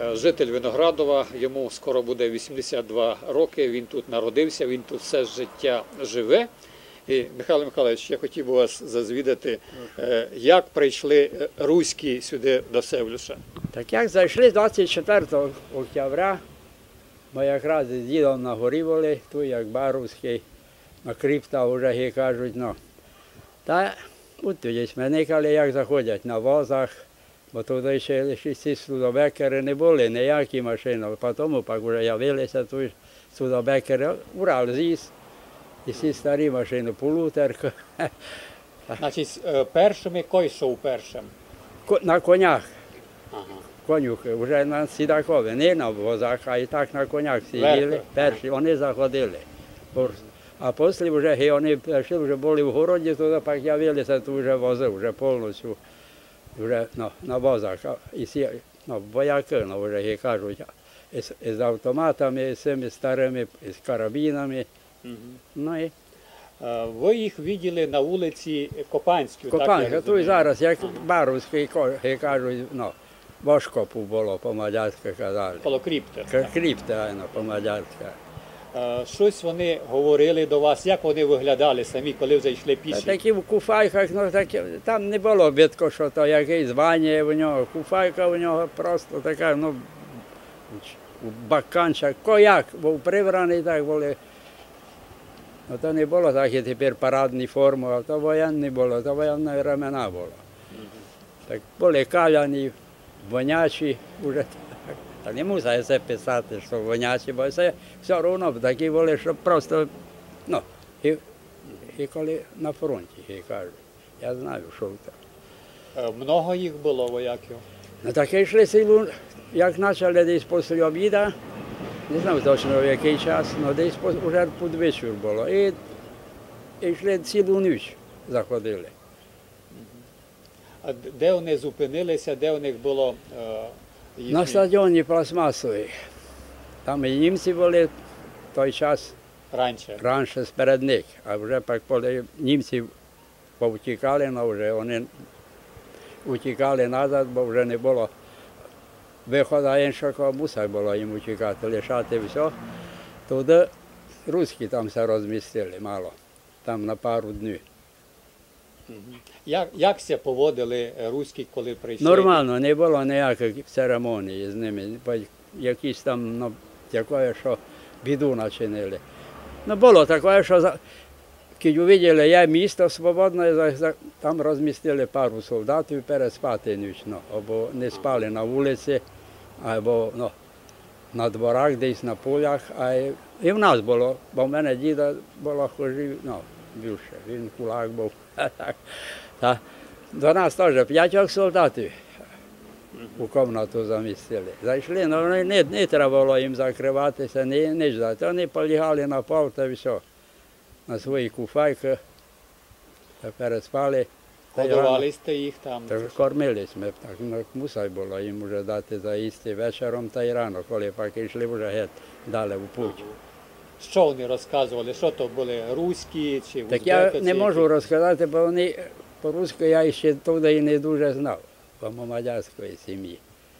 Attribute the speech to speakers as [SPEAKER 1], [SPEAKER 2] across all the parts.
[SPEAKER 1] житель Виноградова, йому скоро буде 82 роки, він тут народився, він тут все життя живе. І, Михайло Михайлович, я хотів би вас зазвідати, як прийшли руські сюди до Севлюша?
[SPEAKER 2] Так як зайшли 24 октября, ми якраз з дідом на горі були, тут як Баровський, на крипта вже кажуть, ну. Та от тоді сменикали, як заходять на возах, бо туди ще ці судобекери не були, ніякі машини. Потім вже явилися тут судобекери, Урал з'їзд, і всі старі машини, полуторка.
[SPEAKER 1] Значить, першими кой йшов першим?
[SPEAKER 2] На конях.
[SPEAKER 1] Ага.
[SPEAKER 2] Конюхи, вже на сідакові, не на возах, а і так на конях сиділи. Перші вони заходили. А після вже вони прийшли, вже були в городі, туди пак явилися, тут вже вози, вже повністю вже, на возах. І всі вояки вже кажуть, з автоматами, з цими старими, з карабінами. Ну, і...
[SPEAKER 1] Ви їх бачили на вулиці Копанській.
[SPEAKER 2] Копанська, тут і зараз, як Баровський, кажуть, Бошкопу було, по-мадярськи казали.
[SPEAKER 1] Коло крипти.
[SPEAKER 2] Крипта, по-мадярськи.
[SPEAKER 1] Щось вони говорили до вас, як вони виглядали самі, коли вже йшли піші?
[SPEAKER 2] Такі в куфайках, там не було бідко, що то якесь звання в нього. Куфайка у нього просто така, баканча, кояк був прибраний, так були. То не було так, як тепер парадні форми, а то воєнні було, то воєнні времена було. Так були каляні, вонячі, вже та не мусить це писати, що вонячі, бо це все одно такі були, що просто, і коли на фронті, кажуть, я знаю, що це.
[SPEAKER 1] Много їх було вояків?
[SPEAKER 2] Так йшли силу, як почали десь після обіду, не знаю точно в який час, але десь вже під вечір було. І йшли цілу ніч, заходили.
[SPEAKER 1] А де вони зупинилися, де у них було їхні?
[SPEAKER 2] На стадіоні пластмасовий. Там і німці були в той час, раніше сперед них. А вже коли німці повтікали, вже вони утікали назад, бо вже не було виходу іншого, мусить було їм утікати, лишати все. Туди русські там все розмістили мало, там на пару днів.
[SPEAKER 1] Як ся поводили руські, коли прийшли?
[SPEAKER 2] Нормально, не було ніяких церемоній з ними, якісь там, таке, що біду начинили. Було таке, що коли побачили, є місто свободне, там розмістили пару солдатів переспати нічно, або не спали на вулиці, або на дворах, десь на полях. І в нас було, бо в мене діда було хожив, більше, він кулак був. До нас теж 5 солдатів у кімнату замістили. Зайшли, але не треба було їм закриватися, не ждати. Вони полягали на пол та все. На свої куфайки, переспали.
[SPEAKER 1] Годували сте їх там?
[SPEAKER 2] Кормились ми, так мусить було їм вже дати заїсти вечором та й рано, коли пак йшли вже геть далі в путь.
[SPEAKER 1] Що вони розказували? Що то були, руські чи узбеки?
[SPEAKER 2] Так я не можу розказати, бо вони по-русски я ще туди і не дуже знав, по мадярської сім'ї.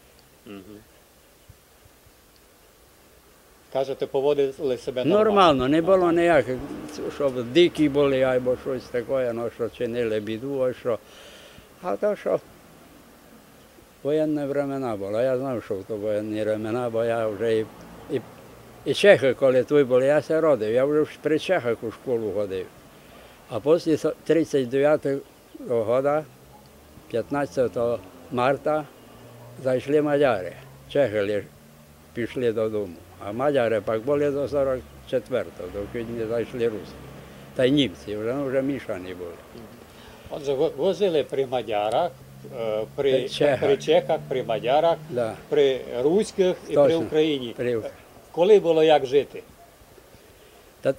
[SPEAKER 1] Кажете, поводили себе нормально?
[SPEAKER 2] Нормально, не було ніяких, щоб дикі були або щось таке, що чинили біду, а то що воєнні времена були. Я знав, що то воєнні времена, бо я вже і чехи, коли тут були, я се родив, я вже при чехах у школу ходив. А після 39-го року, 15 марта, зайшли мадяри. Чехи пішли додому. А мадяри пак були до 44-го, доки не зайшли руси. Та й німці, вже мішані були.
[SPEAKER 1] Отже, ви жили при мадярах, при чехах, при мадярах, при руських і при Україні. Коли було як жити?
[SPEAKER 2] Та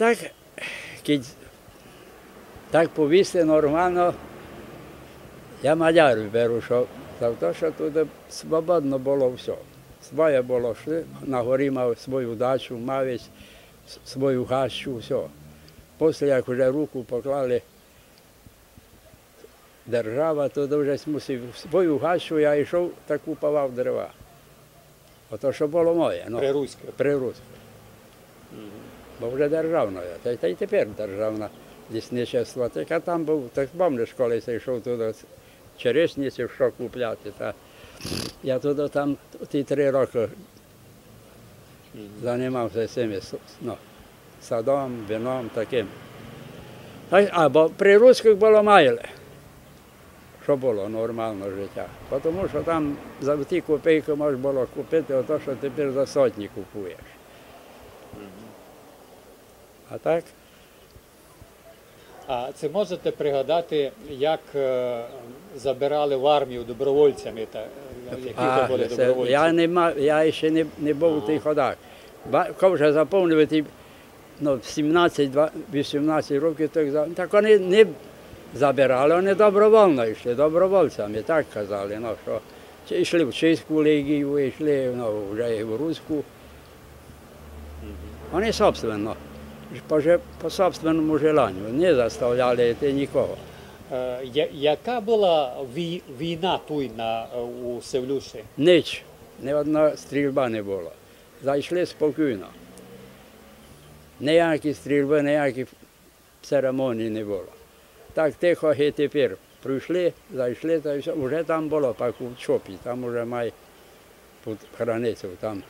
[SPEAKER 2] так повісти нормально, я мадярів беру, що тут свободно було все. Своє було, на горі мав свою дачу, мав свою хащу, все. Після як вже руку поклали держава, то вже мусив свою хащу, я йшов та купував дерева. Ото, що було моє, ну,
[SPEAKER 1] Прируське.
[SPEAKER 2] при Руську. Бо вже державна, та й тепер державна лісничество. Тільки там був, так пам'ятаєш, коли я йшов туди черешницю, що купляти. Та я туди там ті 3 роки займався цими садом, вином таким. Бо при русських було майле, що було нормально життя. Тому що там за ті копійки можна було купити, ото, що тепер за сотні купуєш. А так?
[SPEAKER 1] А це можете пригадати, як забирали в армію добровольцями, які то були добровольці?
[SPEAKER 2] Я ще не був у тих ходах. Коли вже заповнювати 17-18 років, так вони не забирали, вони добровольно йшли, добровольцями, так казали. Що йшли в Чеську легію, йшли вже і в Руську. Вони собственно. По собственному желанню, не заставляли йти нікого.
[SPEAKER 1] Яка була війна тут у Севлюші?
[SPEAKER 2] Ніч, ні одна стрільба не була. Зайшли спокійно. Ніякі стрільби, ніяких церемоній не було. Так тихо і тепер. Прийшли, зайшли, та все. Вже там було, пак у Чопі, там вже має під границю. Там.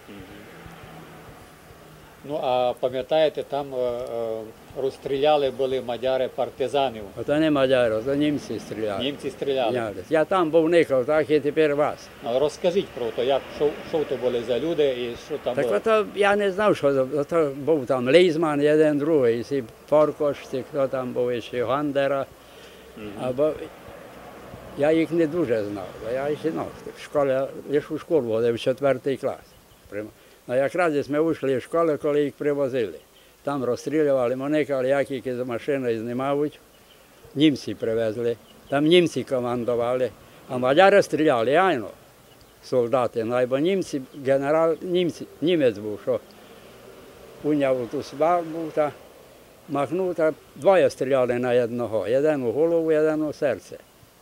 [SPEAKER 1] Ну, а пам'ятаєте, там розстріляли були мадяри партизанів.
[SPEAKER 2] Ото не мадяри, то німці стріляли.
[SPEAKER 1] Німці стріляли.
[SPEAKER 2] Я там був никав, так і тепер вас.
[SPEAKER 1] Розкажіть про те, що то були за люди і що там
[SPEAKER 2] Так
[SPEAKER 1] було.
[SPEAKER 2] ото я не знав, що ото був там Лейзман, один другий, і Форкош, хто там був, ще Гандера. Або я їх не дуже знав, я ще в школі, лише у школу ходив, в 4 клас. Ну, якраз ми вийшли з школи, коли їх привозили. Там розстрілювали, моникали, які з машини знімають. Німці привезли, там німці командували, а мадяри стріляли, айно, солдати. Ну, бо німці, генерал, німець був, що уняв ту свав був, та махнув, та 2 стріляли на одного, один у голову, один у серце.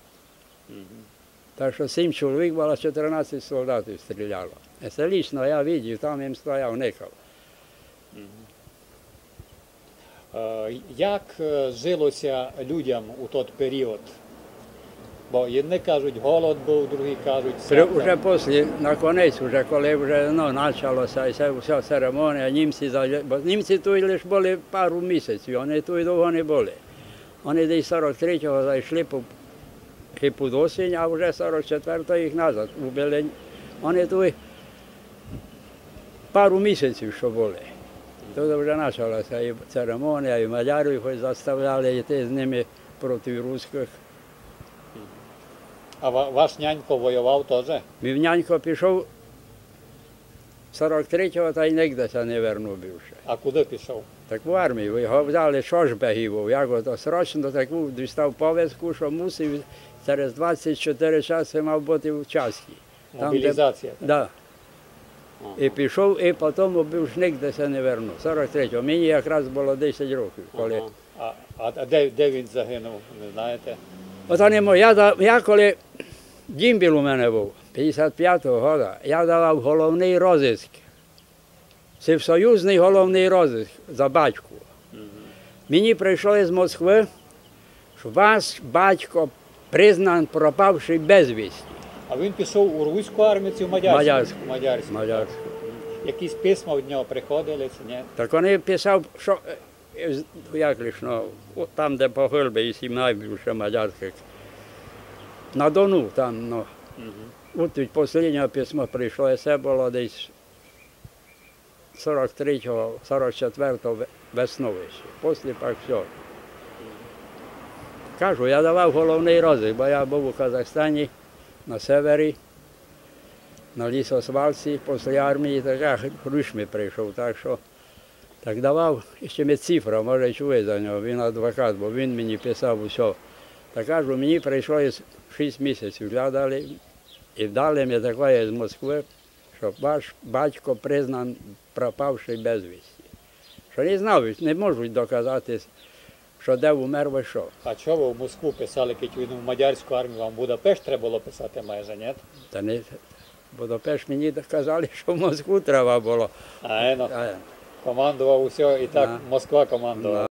[SPEAKER 2] Так що 7 чоловік було, 14 солдатів стріляло. Це лично я бачив, там їм стояв никав.
[SPEAKER 1] Як жилося людям у той період? Бо одні кажуть, голод був, другі кажуть,
[SPEAKER 2] Уже після, на кінець, вже коли вже почалося і вся церемонія, німці тут лише були пару місяців, вони тут довго не були. Вони десь 43-го зайшли під осінь, а вже 44-го їх назад убили. Вони тут пару місяців, що були. Тут вже почалася і церемонія, і мадярів заставляли йти з ними проти русських.
[SPEAKER 1] А ваш нянько воював теж?
[SPEAKER 2] Мій нянько пішов 43-го, та й нігдеся не вернув більше.
[SPEAKER 1] А куди пішов?
[SPEAKER 2] Так в армію, його взяли шошбегів, як ото срочно таку дістав повістку, що мусив через 24 часи мав бути в Чаській.
[SPEAKER 1] Мобілізація?
[SPEAKER 2] Так. Да. І пішов, і потім був нігдеся не вернув. 43-го. Мені якраз було 10 років. Коли...
[SPEAKER 1] А де він загинув, не знаєте?
[SPEAKER 2] Ото не можу. Я коли дімбіл у мене був, 55-го року, я давав головний розиск. Це всесоюзний головний розиск за батьку. Мені прийшло з Москви, що ваш батько признан пропавший безвісті.
[SPEAKER 1] А він пішов у руську армію чи в мадярську?
[SPEAKER 2] Мадярську.
[SPEAKER 1] Якісь письма від нього приходили, чи ні?
[SPEAKER 2] Так вони писав, що як лише, там, де по Гильбі і сім'я більше мадярських, на Дону там, от від останнього письма прийшло, і це було десь 43-го, 44-го весною ще, після пак все. Кажу, я давав головний розиск, бо я був у Казахстані, на севері, на лісосвалці, після армії, так хрущ ми прийшов, так що так давав, ще ми цифра, може чує за нього, він адвокат, бо він мені писав усе. Так кажу, мені прийшло 6 місяців, дали, і дали мені таке з Москви, що ваш батько признан пропавший безвісті. Що не знав, не можуть доказати, що де умер, ви що.
[SPEAKER 1] А чого ви в Москву писали, коли він в мадярську армію, вам в Будапешт треба було писати майже, ні?
[SPEAKER 2] Та не, Будапешт мені казали, що в Москву треба було.
[SPEAKER 1] Командував усе, і так
[SPEAKER 2] Да.
[SPEAKER 1] Москва командувала.